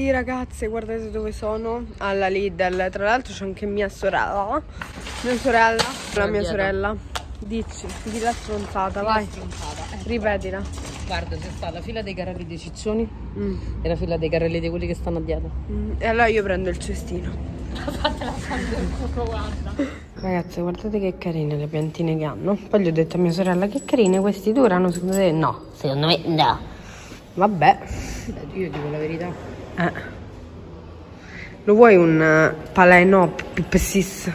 Sì ragazze, guardate dove sono, alla Lidl. Tra l'altro c'è anche mia sorella. La mia sorella. Dici, di la stronzata, vai. Ripetila. Guarda, c'è stata la fila dei carrelli dei ciccioni e la fila dei carrelli di quelli che stanno a dieta. E allora io prendo il cestino. Fatela guarda. Ragazze, guardate che carine le piantine che hanno. Poi gli ho detto a mia sorella, che carine, questi durano? Secondo te no? Secondo me no. Vabbè. Io dico la verità. Lo vuoi un paleno pipessis?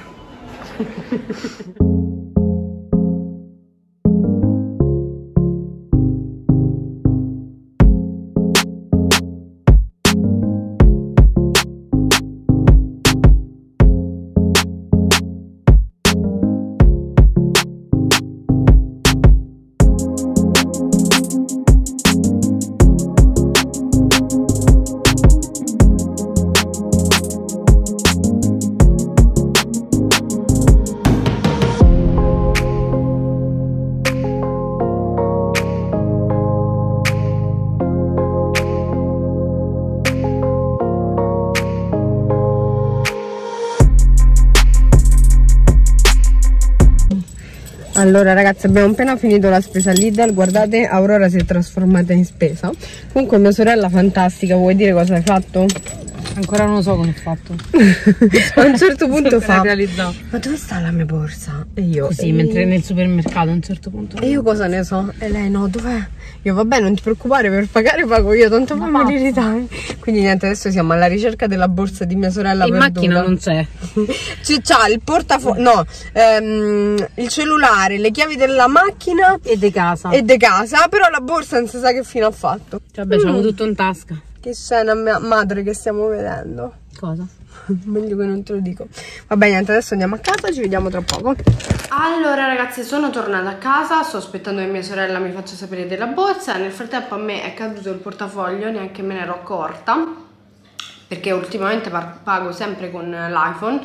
Allora ragazzi, abbiamo appena finito la spesa Lidl. Guardate, Aurora si è trasformata in spesa. Comunque mia sorella fantastica, vuoi dire cosa hai fatto? Ancora non lo so come ho fatto. A un certo punto fa, ma dove sta la mia borsa? E io così, mentre nel supermercato a un certo punto. E io cosa ne so? E lei no, dov'è? Io vabbè, non ti preoccupare, per pagare pago io, tanto fammi ritagli. Quindi niente, adesso siamo alla ricerca della borsa di mia sorella. In macchina non c'è. C'ha il portafoglio, no, il cellulare, le chiavi della macchina e di casa. Però la borsa non si sa che fine ha fatto. Cioè, vabbè, c'avevo tutto in tasca. Che scena mia madre che stiamo vedendo. Cosa? Meglio che non te lo dico. Vabbè, niente, adesso andiamo a casa, ci vediamo tra poco. Allora ragazzi, sono tornata a casa, sto aspettando che mia sorella mi faccia sapere della borsa. Nel frattempo a me è caduto il portafoglio, neanche me ne ero accorta, perché ultimamente pago sempre con l'iPhone,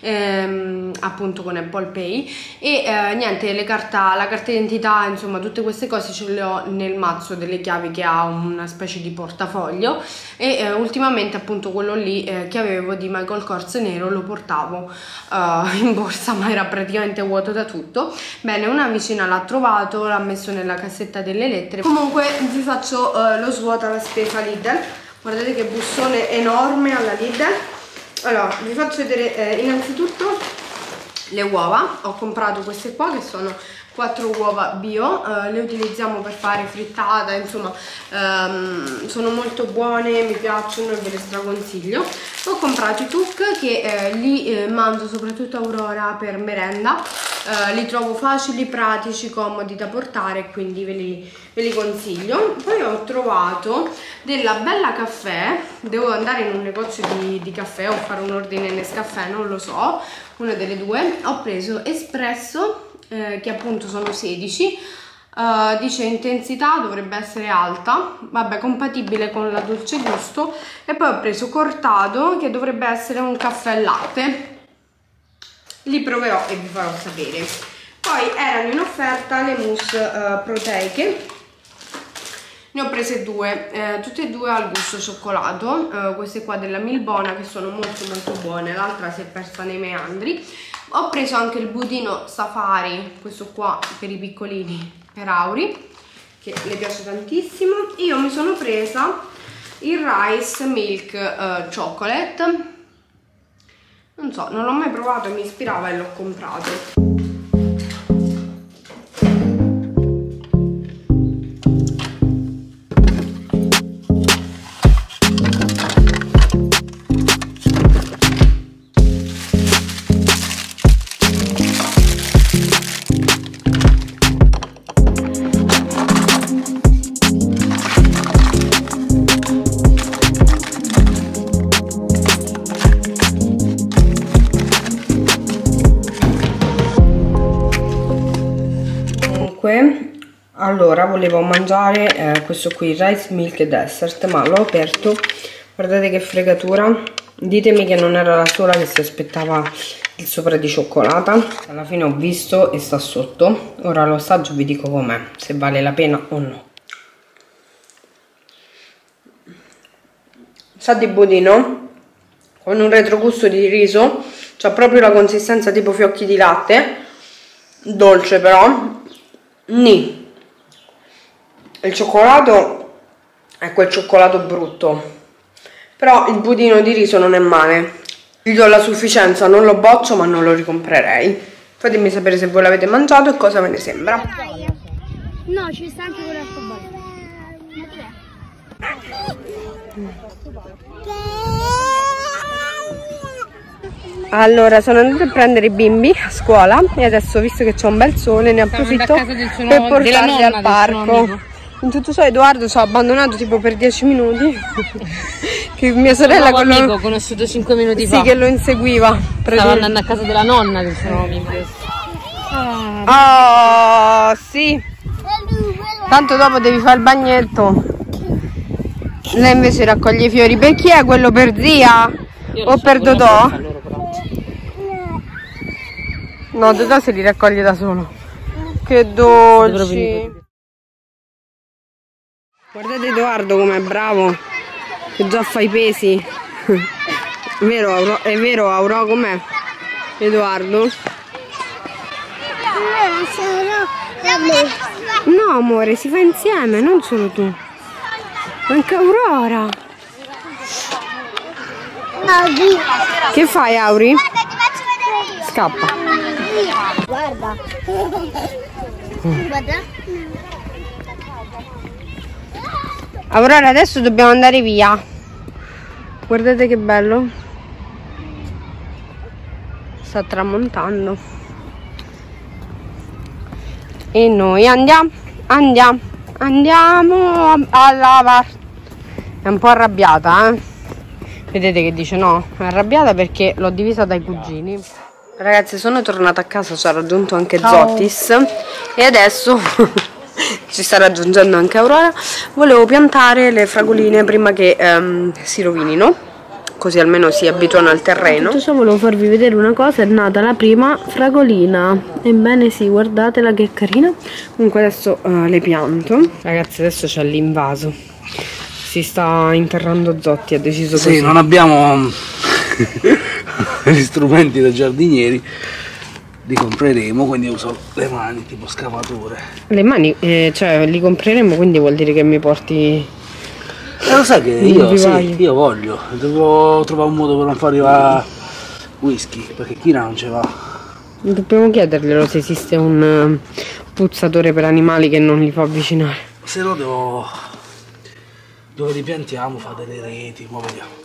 appunto con Apple Pay, e niente, la carta d'identità, insomma tutte queste cose ce le ho nel mazzo delle chiavi che ha una specie di portafoglio, e ultimamente appunto quello lì che avevo di Michael Kors nero lo portavo in borsa, ma era praticamente vuoto da tutto. Bene, una vicina l'ha trovato, l'ha messo nella cassetta delle lettere. Comunque vi faccio lo svuoto alla spesa Lidl. Guardate che bussone enorme alla Lidl. Allora, vi faccio vedere innanzitutto le uova. Ho comprato queste qua che sono 4 uova bio, le utilizziamo per fare frittata, insomma sono molto buone, mi piacciono e ve le straconsiglio. Ho comprato i tuc che li mangio soprattutto a Aurora per merenda. Li trovo facili, pratici, comodi da portare, quindi ve li consiglio. Poi ho trovato della Bella Caffè, devo andare in un negozio di caffè o fare un ordine Nescafè, non lo so, una delle due. Ho preso espresso, che appunto sono 16, dice intensità dovrebbe essere alta, vabbè, compatibile con la dolce gusto. E poi ho preso cortado, che dovrebbe essere un caffè latte. Li proverò e vi farò sapere. Poi erano in offerta le mousse proteiche, ne ho prese due, tutte e due al gusto cioccolato, queste qua della Milbona che sono molto buone, l'altra si è persa nei meandri. Ho preso anche il budino safari, questo qua per i piccolini, per Auri, che le piace tantissimo. Io mi sono presa il rice milk chocolate. Non so, non l'ho mai provato e mi ispirava e l'ho comprato. Allora, volevo mangiare questo qui, rice milk dessert, ma l'ho aperto. Guardate che fregatura. Ditemi che non era la sola che si aspettava il sopra di cioccolata. Alla fine ho visto e sta sotto. Ora lo assaggio e vi dico com'è, se vale la pena o no. sa di budino, con un retrogusto di riso, c'ha proprio la consistenza tipo fiocchi di latte, dolce però, nì. Il cioccolato è quel cioccolato brutto, però il budino di riso non è male. Gli do la sufficienza, non lo boccio ma non lo ricomprerei. Fatemi sapere se voi l'avete mangiato e cosa ve ne sembra. No, ci sta anche quello al Allora, sono andata a prendere i bimbi a scuola e adesso, visto che c'è un bel sole, ne approfitto per portarli al parco. In tutto ciò Edoardo ci ha abbandonato tipo per 10 minuti. Che mia sorella con amico, ho conosciuto 5 minuti fa. Sì, che lo inseguiva. Stava andando a casa della nonna del suo amico. Oh, sì. Tanto dopo devi fare il bagnetto. Lei invece raccoglie i fiori. Per chi è quello? Per zia? O per Dodò? No, Dodò se li raccoglie da solo. Che dolci. Guardate Edoardo com'è bravo. Che già fa i pesi. È vero Auro com'è? Edoardo? No amore, si fa insieme, non solo tu. Anche Aurora. Che fai Auri? Scappa. Guarda. Guarda. Aurora, adesso dobbiamo andare via. Guardate che bello. Sta tramontando. E noi andiamo a lavare. È un po' arrabbiata, eh? Vedete che dice no? È arrabbiata perché l'ho divisa dai cugini. Ragazzi, sono tornata a casa, ci ha raggiunto anche Zottis. E adesso ci sta raggiungendo anche Aurora. Volevo piantare le fragoline prima che si rovinino, così almeno si abituano al terreno. Tutto ciò volevo farvi vedere una cosa, è nata la prima fragolina. Ebbene sì, guardatela che carina. Comunque adesso le pianto. Ragazzi, adesso c'è l'invaso. Si sta interrando Zotti, ha deciso così. Sì, non abbiamo gli strumenti da giardinieri, li compreremo, quindi uso le mani tipo scavatore. Le mani, cioè li compreremo, quindi vuol dire che mi porti... Lo sai che io voglio, devo trovare un modo per non far arrivare whisky, perché Kira non ce va. Dobbiamo chiederglielo se esiste un puzzatore per animali che non li fa avvicinare. Se no dove li piantiamo, fa delle reti, ma vediamo.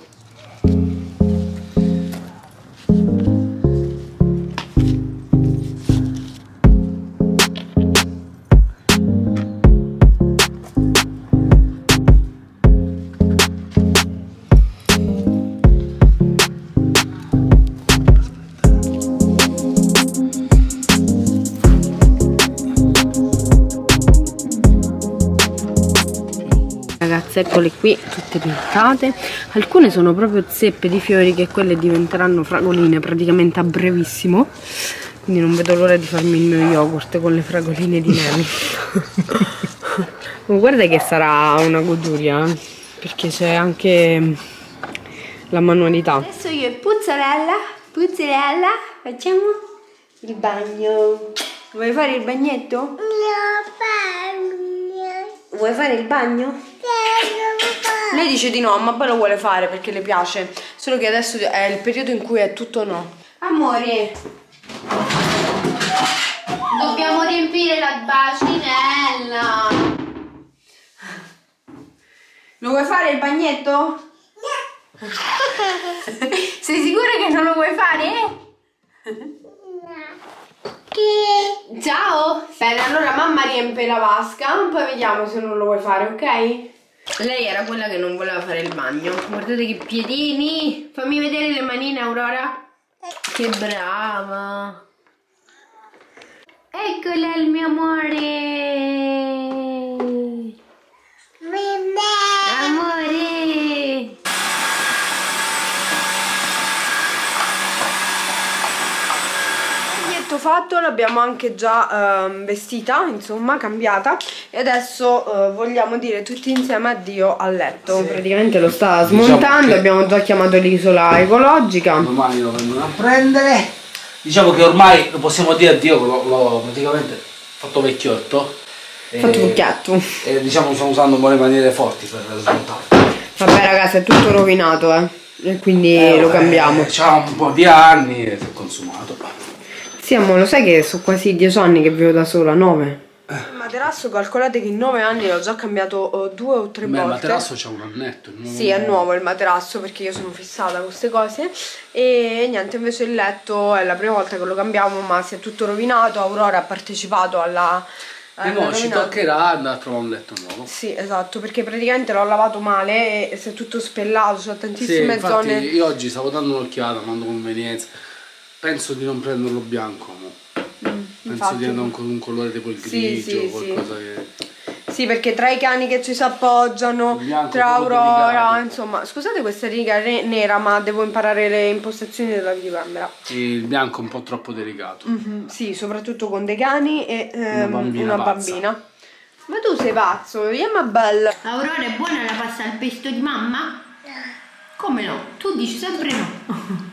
Ragazzi, eccole qui, tutte piantate. Alcune sono proprio zeppe di fiori, che quelle diventeranno fragoline praticamente a brevissimo. Quindi non vedo l'ora di farmi il mio yogurt con le fragoline di neve. Guarda che sarà una goduria, perché c'è anche la manualità. Adesso io e Puzzarella facciamo il bagno. Vuoi fare il bagnetto? Vuoi fare il bagno? Lei dice di no, ma poi lo vuole fare perché le piace. Solo che adesso è il periodo in cui è tutto no. Amore, dobbiamo riempire la bacinella. Lo vuoi fare il bagnetto? No. Sei sicura che non lo vuoi fare? No. Ciao. Bene, allora mamma riempie la vasca, poi vediamo se non lo vuoi fare, ok? Lei era quella che non voleva fare il bagno. Guardate che piedini. Fammi vedere le manine, Aurora. Che brava. Eccola il mio amore. Amore. Fatto, l'abbiamo anche già vestita, insomma, cambiata. e adesso vogliamo dire tutti insieme addio al letto. Sì. Praticamente lo sta smontando, diciamo, abbiamo già chiamato l'isola ecologica. Domani lo vengono a prendere. Diciamo che ormai lo possiamo dire addio, l'ho praticamente fatto vecchiotto. Fatto cucchietto. E diciamo stiamo usando buone maniere forti per smontarlo. Vabbè ragazzi, è tutto rovinato, e quindi lo cambiamo. C'ha un po' di anni e si è consumato. Sì, ma lo sai che sono quasi 10 anni che vivo da sola, 9. Il materasso, calcolate che in 9 anni l'ho già cambiato 2 o 3 volte. Il materasso c'ha un annetto. Sì, è nuovo il materasso perché io sono fissata con queste cose. E niente, invece il letto è la prima volta che lo cambiamo, ma si è tutto rovinato. Aurora ha partecipato alla... no, ci toccherà andare a trovare un letto nuovo. Sì, esatto, perché praticamente l'ho lavato male e si è tutto spellato, c'ho tantissime zone. Io oggi stavo dando un'occhiata, mando convenienza. Penso di non prenderlo bianco, penso di andare con un colore tipo il grigio, qualcosa che... Sì, perché tra i cani che ci si appoggiano, tra Aurora, insomma, scusate questa riga nera, ma devo imparare le impostazioni della videocamera. Il bianco è un po' troppo delicato. Sì, soprattutto con dei cani e una bambina. Ma tu sei pazzo, ma bella. Aurora, è buona la pasta al pesto di mamma? Come no? Tu dici sempre no.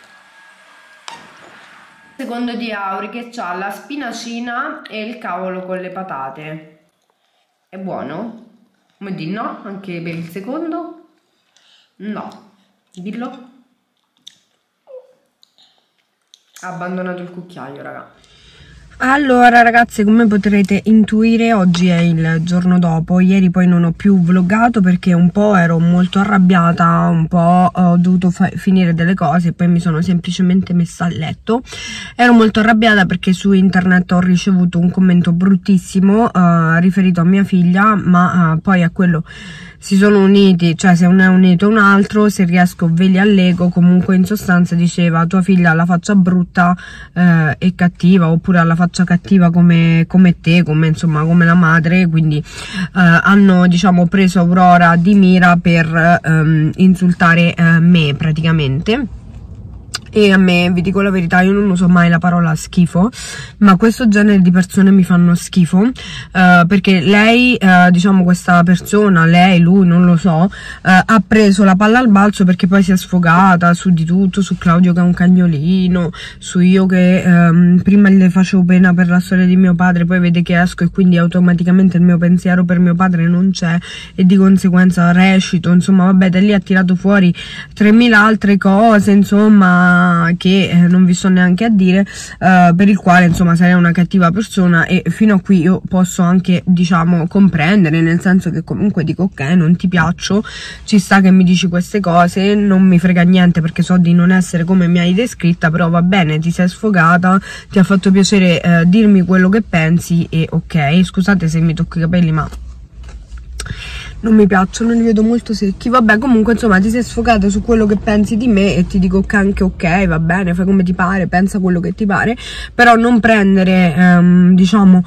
Secondo di Auri che c'ha la spinacina e il cavolo con le patate. È buono? Come di no? Anche per il secondo? No. Dillo. Ha abbandonato il cucchiaio, raga. Allora ragazzi, come potrete intuire oggi è il giorno dopo. Ieri poi non ho più vloggato perché un po' ero molto arrabbiata, un po' ho dovuto finire delle cose e poi mi sono semplicemente messa a letto. Ero molto arrabbiata perché su internet ho ricevuto un commento bruttissimo riferito a mia figlia, ma poi a quello si sono uniti, cioè se ne è unito un altro, se riesco ve li allego. Comunque in sostanza diceva: tua figlia ha la faccia brutta e cattiva, oppure ha la faccia cattiva come te, come insomma come la madre. Quindi hanno, diciamo, preso Aurora di mira per insultare me praticamente. E a me, vi dico la verità, io non uso mai la parola schifo, ma questo genere di persone mi fanno schifo, perché lei, diciamo questa persona, lei, lui, non lo so, ha preso la palla al balzo perché poi si è sfogata su di tutto, su Claudio che è un cagnolino, su io che prima le facevo pena per la storia di mio padre, poi vede che esco e quindi automaticamente il mio pensiero per mio padre non c'è e di conseguenza recito, insomma vabbè, da lì ha tirato fuori 3000 altre cose, insomma, che non vi sto neanche a dire, per il quale insomma sarei una cattiva persona, e fino a qui io posso anche, diciamo, comprendere, nel senso che comunque dico ok, non ti piaccio, ci sta che mi dici queste cose, non mi frega niente perché so di non essere come mi hai descritta, però va bene, ti sei sfogata, ti ha fatto piacere dirmi quello che pensi e ok, scusate se mi tocco i capelli ma non mi piacciono, li vedo molto secchi. Vabbè, comunque insomma ti sei sfogata su quello che pensi di me e ti dico anche ok, va bene, fai come ti pare, pensa quello che ti pare, però non prendere diciamo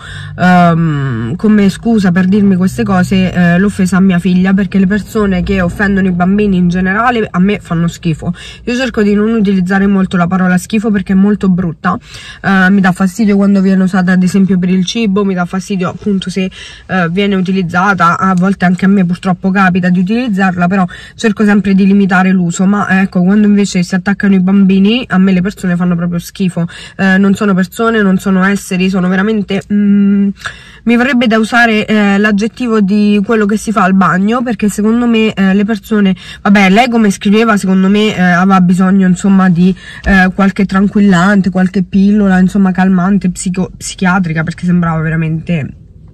come scusa per dirmi queste cose l'offesa a mia figlia, perché le persone che offendono i bambini in generale a me fanno schifo. Io cerco di non utilizzare molto la parola schifo perché è molto brutta, mi dà fastidio quando viene usata ad esempio per il cibo, mi dà fastidio appunto se viene utilizzata, a volte anche a me purtroppo capita di utilizzarla, però cerco sempre di limitare l'uso. Ma ecco, quando invece si attaccano i bambini, a me le persone fanno proprio schifo, non sono persone, non sono esseri, sono veramente mi verrebbe da usare l'aggettivo di quello che si fa al bagno, perché secondo me le persone, vabbè, lei come scriveva secondo me aveva bisogno insomma di qualche tranquillante, qualche pillola insomma calmante psichiatrica, perché sembrava veramente,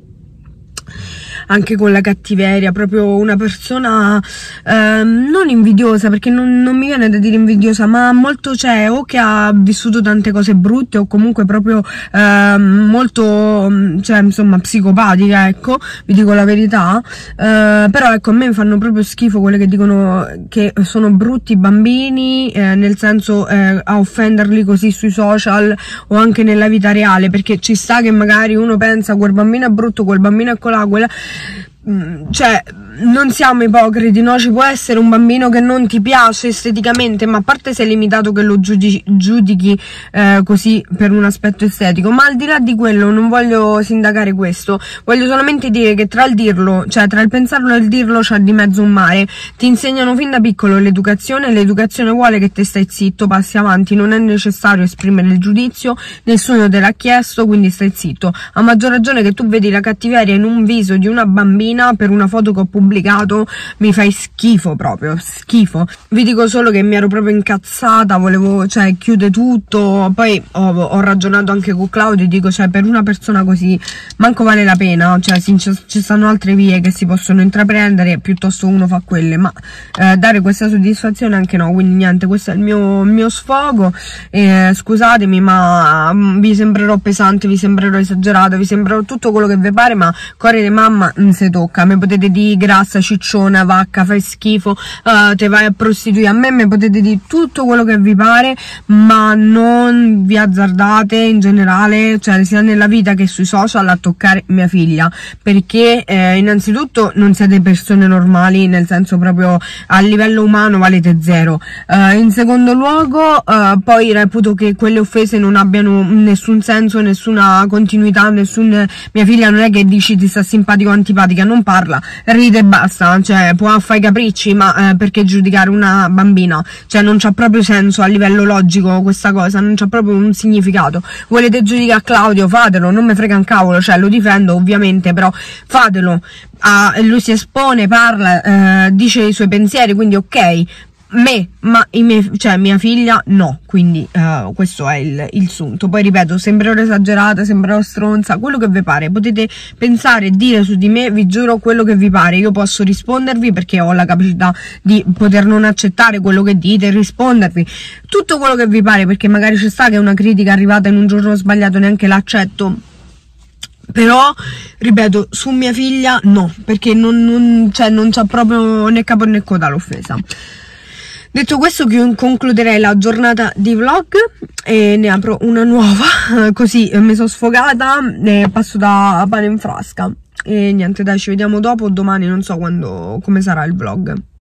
anche con la cattiveria, proprio una persona non invidiosa, perché non mi viene da dire invidiosa, ma molto, cioè, o che ha vissuto tante cose brutte o comunque proprio molto, cioè insomma psicopatica, ecco, vi dico la verità. Però ecco, a me fanno proprio schifo quelle che dicono che sono brutti i bambini, nel senso a offenderli così sui social o anche nella vita reale, perché ci sta che magari uno pensa quel bambino è brutto, quel bambino è colà, quella... cioè non siamo ipocriti, no? Ci può essere un bambino che non ti piace esteticamente, ma a parte sei limitato che lo giudichi così per un aspetto estetico, ma al di là di quello non voglio sindacare questo, voglio solamente dire che tra il dirlo, cioè tra il pensarlo e il dirlo c'è di mezzo un mare. Ti insegnano fin da piccolo l'educazione vuole che te stai zitto, passi avanti, non è necessario esprimere il giudizio, nessuno te l'ha chiesto, quindi stai zitto. A maggior ragione che tu vedi la cattiveria in un viso di una bambina per una foto che ho pubblicato, mi fai schifo, proprio schifo. Vi dico solo che mi ero proprio incazzata, volevo, cioè, chiude tutto. Poi ho ragionato anche con Claudio e dico, cioè, per una persona così manco vale la pena, cioè ci stanno altre vie che si possono intraprendere, piuttosto uno fa quelle, ma dare questa soddisfazione anche no. Quindi niente, questo è il mio sfogo, scusatemi, ma vi sembrerò pesante, vi sembrerò esagerato, vi sembrerò tutto quello che vi pare, ma cuore di mamma non si tocca. Mi potete dire grassa, cicciona, vacca, fai schifo, te vai a prostituire, a me potete dire tutto quello che vi pare, ma non vi azzardate in generale, cioè sia nella vita che sui social, a toccare mia figlia, perché innanzitutto non siete persone normali, nel senso proprio a livello umano valete zero. In secondo luogo poi reputo che quelle offese non abbiano nessun senso, nessuna continuità, mia figlia non è che dici ti sta simpatico o antipatica, non parla, ride e basta, cioè può fare i capricci, ma perché giudicare una bambina? Cioè non c'ha proprio senso a livello logico questa cosa, non c'ha proprio un significato. Volete giudicare Claudio, fatelo, non me frega un cavolo, cioè lo difendo ovviamente, però fatelo. Lui si espone, parla, dice i suoi pensieri, quindi ok. Mia figlia no, quindi questo è il sunto. Poi ripeto, sembrerò esagerata, sembrerò stronza, quello che vi pare, potete pensare e dire su di me, vi giuro quello che vi pare, io posso rispondervi perché ho la capacità di poter non accettare quello che dite, rispondervi tutto quello che vi pare, perché magari c'è sta che una critica arrivata in un giorno sbagliato neanche l'accetto. Però, ripeto, su mia figlia no, perché non c'ha proprio né capo né coda l'offesa. Detto questo, concluderei la giornata di vlog e ne apro una nuova, così mi sono sfogata e passo da pane in frasca. E niente, dai, ci vediamo dopo, domani, non so come sarà il vlog.